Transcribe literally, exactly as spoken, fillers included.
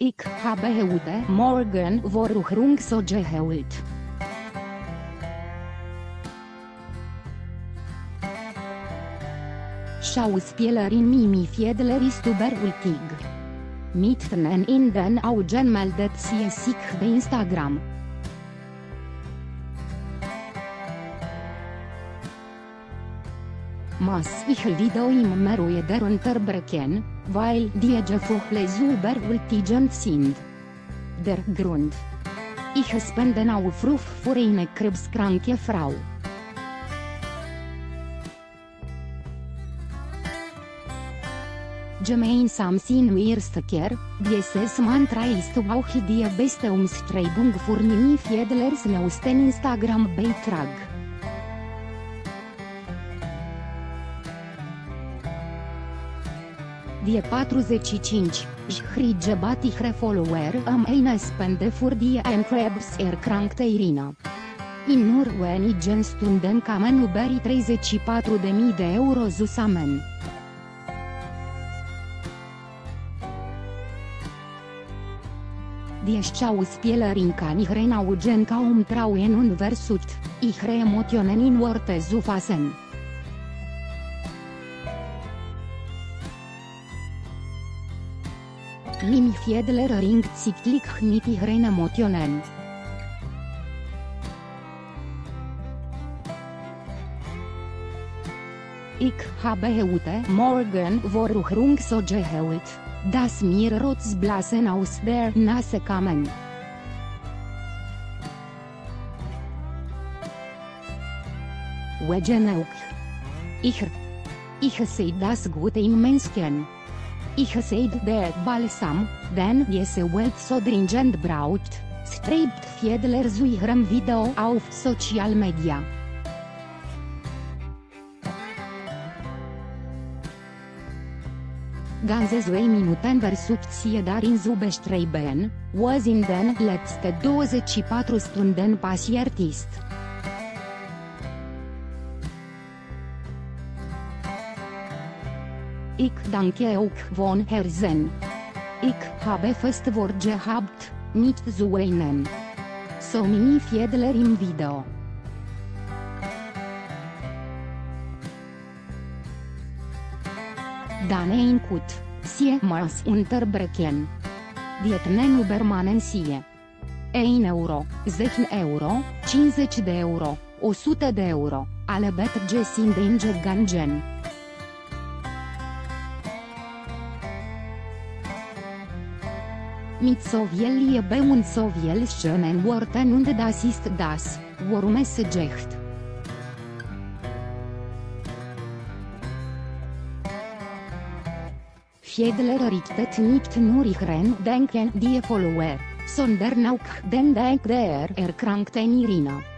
Ich habe heute Morgen Versuchung so geholt. Schauspielerin Mimi Fiedler ist überwältig. Mitten in den Augen meldet sie sich bei Instagram. Massig Video im Meru der unterbrechen, weil die Gefühle so überwältigend sind. Der Grund: Ich spende einen Aufruf für eine krebskranke Frau. Gemeinsam sind wir stärker, dieses Mantra ist auch die beste Umschreibung für Mimi Fiedlers neuesten Instagram-Beitrag. Die vierundvierzig-jährige Batichere Follower am eine Spende für die an Krebs erkrankte Irina. In nur wenigen Stunden kamen über vierzig de euro zusammen. Die Schauspielerin kann ihren Augen kaum trauen und versucht, ihre Emotionen in Worte zu fassen. Mimi Fiedler ringt sichtlich mit ihren Emotionen. Ich habe heute Morgen Versuchung so geholt, dass mir Rotzblasen aus der Nase kamen. Wegen auch. Ich. Ich sehe das Gute im Menschen. Ich sehe der Balsam, den diese Welt so dringend braucht, schreibt Fiedler zu ihrem Video auf Social Media. Ganze zwei Minuten versucht sie darin zu beschreiben, was in den letzten vierundzwanzig Stunden passiert ist. Ich danke auch von Herzen. Ich habe fest vor gehabt, nicht zu weinen. So Mimi Fiedler im Video. Dann ein Cut, sie mas unterbrechen. Die Tnen übermannen sie. un euro, zece euro, cincizeci de euro, o sută de euro, ale betge sind eingegangen. Mit so viel Liebe und so viel schönen Worten und das ist das, worum es geht. Fiedler richtet nicht nur ihren Denken die Follower, sondern auch den Denk der erkrankten Irina.